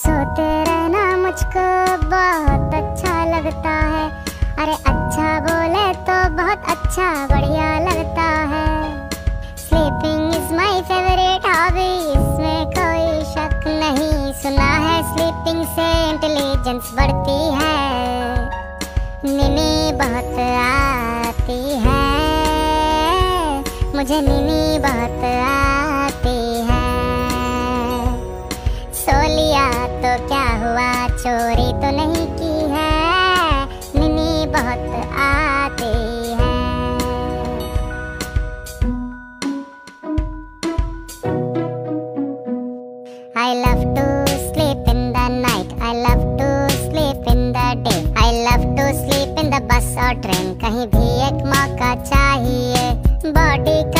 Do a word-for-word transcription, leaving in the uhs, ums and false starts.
सोते रहना मुझको बहुत अच्छा लगता है। अरे अच्छा बोले तो बहुत अच्छा बढ़िया लगता है। Sleeping is my favourite hobby, इसमें कोई शक नहीं। सुना है स्लीपिंग से इंटेलिजेंस बढ़ती है। नीनी बहुत आती है, मुझे नीनी बहुत आती है। सो लिया तो क्या हुआ, चोरी तो नहीं की है। नीनी बहुत आती है। I love to sleep in the night, I love to sleep in the day, I love to sleep in the bus और ट्रेन, कहीं भी एक मौका चाहिए। बॉडी